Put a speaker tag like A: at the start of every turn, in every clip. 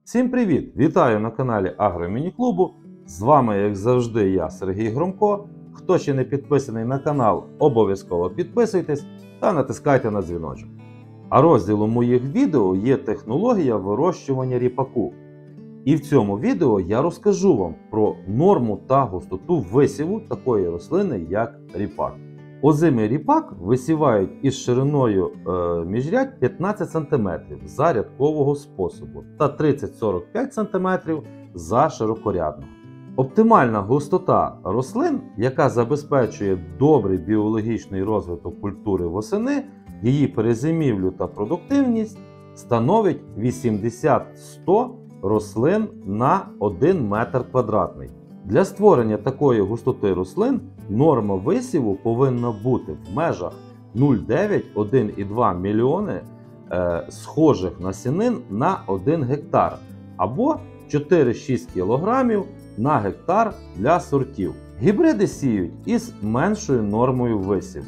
A: Всім привіт! Вітаю на каналі Агромініклубу. З вами, як завжди, я, Сергій Громко. Хто ще не підписаний на канал, обов'язково підписуйтесь та натискайте на дзвіночок. А розділом моїх відео є технологія вирощування ріпаку. І в цьому відео я розкажу вам про норму та густоту висіву такої рослини, як ріпак. Озимий ріпак висівають із шириною міжрядь 15 см за рядкового способу та 30-45 см за широкорядного. Оптимальна густота рослин, яка забезпечує добрий біологічний розвиток культури восени, її перезимівлю та продуктивність, становить 80-100 рослин на 1 метр квадратний. Для створення такої густоти рослин норма висіву повинна бути в межах 0,9-1,2 мільйони схожих насінин на 1 гектар або 4-6 кг на гектар для сортів. Гібриди сіють із меншою нормою висіву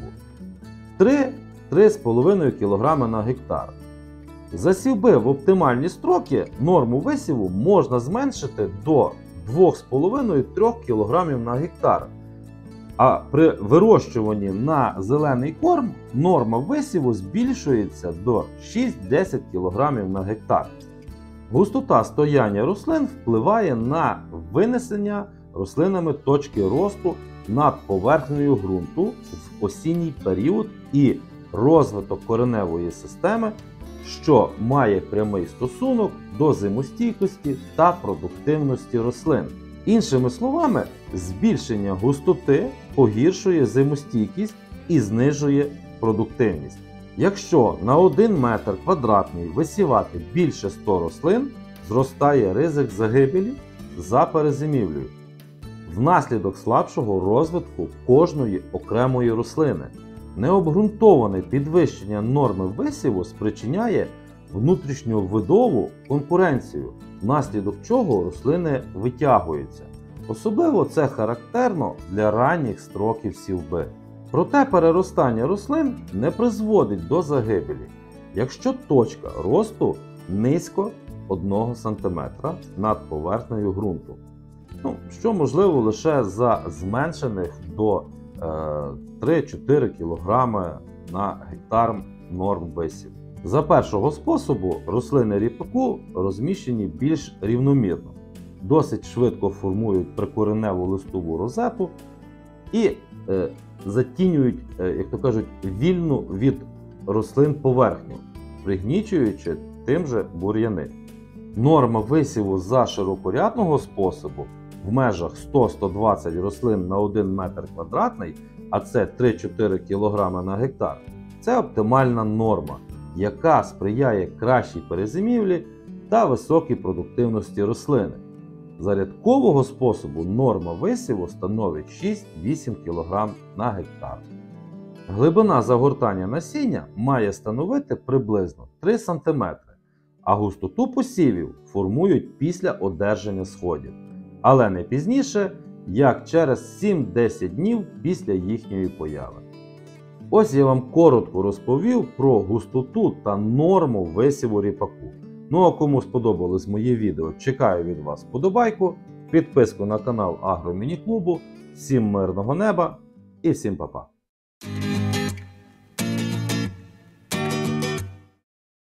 A: 3-3,5 кг на гектар. За сівби в оптимальні строки норму висіву можна зменшити до 2,5-3 кг на гектар. А при вирощуванні на зелений корм норма висіву збільшується до 6-10 кг на гектар. Густота стояння рослин впливає на винесення рослинами точки росту над поверхнею ґрунту в осінній період і розвиток кореневої системи, що має прямий стосунок до зимостійкості та продуктивності рослин. Іншими словами, збільшення густоти погіршує зимостійкість і знижує продуктивність. Якщо на 1 метр квадратний висівати більше 100 рослин, зростає ризик загибелі за перезимівлею внаслідок слабшого розвитку кожної окремої рослини. Необґрунтоване підвищення норми висіву спричиняє внутрішньовидову конкуренцію, внаслідок чого рослини витягуються. Особливо це характерно для ранніх строків сівби. Проте переростання рослин не призводить до загибелі, якщо точка росту низько 1 см над поверхнею ґрунту, що можливо лише за зменшених до 3-4 кг на гектар норм висіву. За першого способу рослини ріпаку розміщені більш рівномірно, досить швидко формують прикореневу листову розету і затінюють, як то кажуть, вільну від рослин поверхню, пригнічуючи тим же бур'яни. Норма висіву за широкорядного способу в межах 100-120 рослин на 1 метр квадратний, а це 3-4 кг на гектар, це оптимальна норма, яка сприяє кращій перезимівлі та високій продуктивності рослини. За рядкового способу норма висіву становить 6-8 кг на гектар. Глибина загортання насіння має становити приблизно 3 см, а густоту посівів формують після одержання сходів, але не пізніше, як через 7-10 днів після їхньої появи. Ось я вам коротко розповів про густоту та норму висіву ріпаку. Ну а кому сподобалось моє відео, чекаю від вас вподобайку, підписку на канал Агромініклубу. Всім мирного неба і всім па-па!